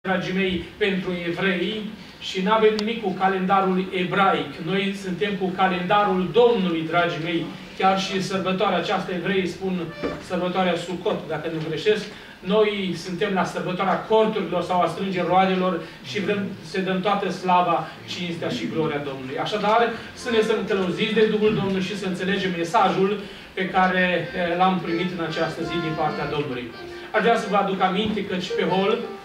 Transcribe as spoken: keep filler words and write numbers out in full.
dragii mei, pentru evrei și nu avem nimic cu calendarul ebraic. Noi suntem cu calendarul Domnului, dragii mei. Chiar și sărbătoarea aceasta, evreii spun sărbătoarea Sucot, dacă nu greșesc. Noi suntem la sărbătoarea corturilor sau a strângerii roadelor și vrem să dăm toată slava, cinstea și gloria Domnului. Așadar, să ne stăm călăuziți de Duhul Domnului și să înțelegem mesajul pe care l-am primit în această zi din partea Domnului. Aș vrea să vă aduc aminte că și pe hol